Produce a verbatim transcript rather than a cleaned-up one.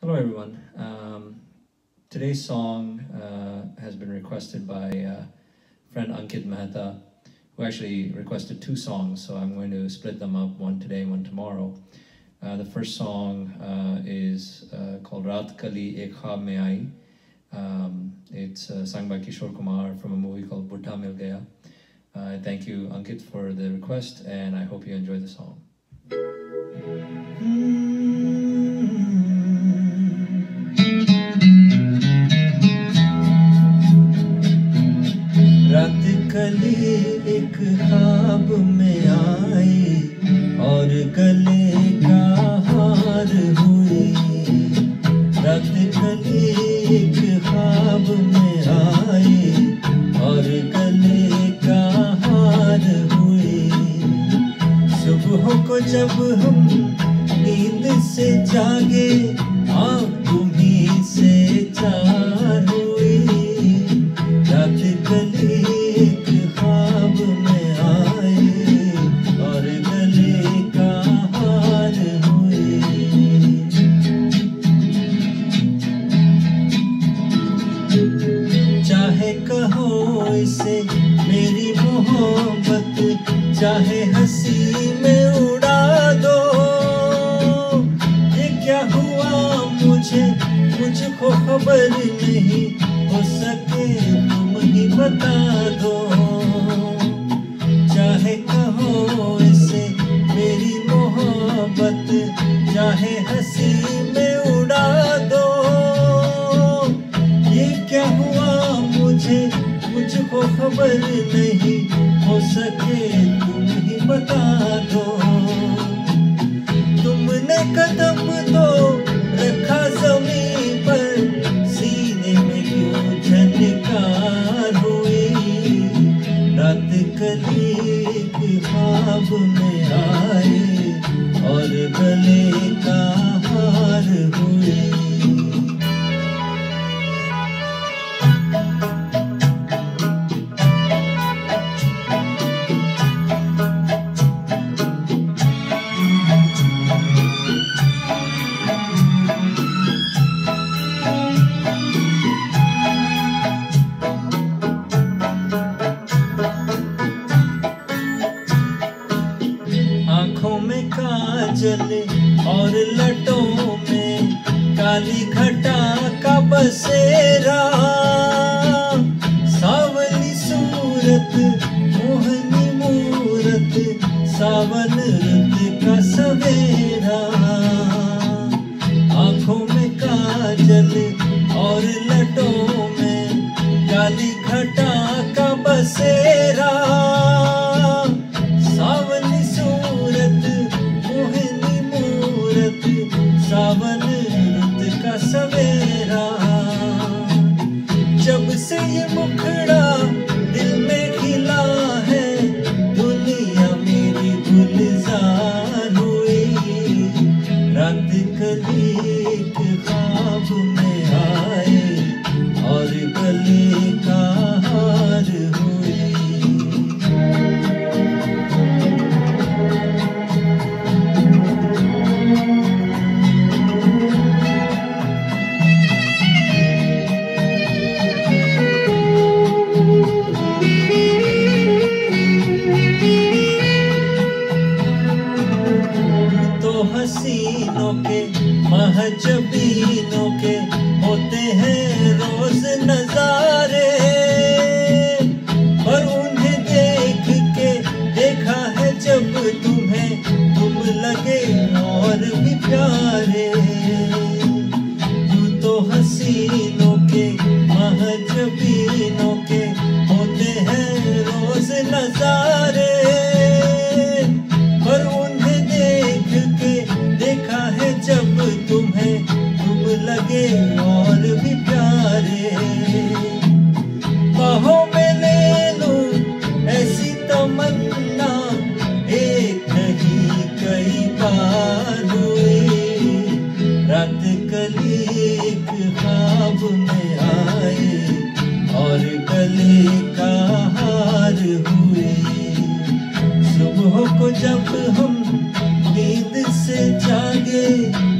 Hello everyone. Um, today's song uh, has been requested by uh, friend Ankit Mehta, who actually requested two songs, so I'm going to split them up, one today, one tomorrow. Uh, the first song uh, is uh, called Raat Kali Ek Khwaab Mein Aayi. Um, it's uh, sung by Kishore Kumar from a movie called Budha Mil Gaya. Uh, thank you, Ankit, for the request, and I hope you enjoy the song. रात कली एक ख्वाब में आई और गले का हार हुई। रात कली एक ख्वाब में आई और गले का हार हुई। सुबह को जब हम नींद से जागे आँख तुम्हीं से चार हुई। रात कली एक ख्वाब में आई और गले का हार हुई। चाहे कहो इसे मेरी मोहब्बत, चाहे हंसी में उड़ा दो। ये क्या हुआ मुझे मुझको खबर नहीं, हो सके तुम ही बता दो। चाहे कहो इसे मेरी मोहब्बत, चाहे हंसी में उड़ा दो। ये क्या हुआ मुझे मुझको खबर नहीं, हो सके तुम ही बता दो। तुमने कदम तो रखा ज़मीन पर, सीने में क्यों झनकार हुई। रात कली एक ख्वाब में आई और गले का हार हुई। आँखों में काजल और लटों में काली घटा का बसेरा। सावली सूरत मोहनी मूरत, सावन रुत का सवेरा। आँखों में काजल और लटों में काली घटा का बसेरा। सावली सूरत मोहनी मूरत, सावन रुत का सवेरा। जब से ये मुखड़ा दिल में खिला है, दुनिया मेरी गुलजार हुई। रात कली एक ख्वाब में आए और गले का हार हुई। तो हसीनों के महजबीनों के होते हैं रोज नजारे, पर उन्हें देख के देखा है जब तुम्हें, तुम लगे और भी प्यारे। यूं तो हसीनों के महजबीनों के होते हैं रोज नजारे, पर उन्हें देख के देखा है जब तुम्हें, तुम लगे और भी प्यारे। बाहों में ले लूं ऐसी तमन्ना, एक नहीं कई बार हुई। रात कली एक ख्वाब में आए और गले का हार हुई। सुबह को जब हम नींद से जागे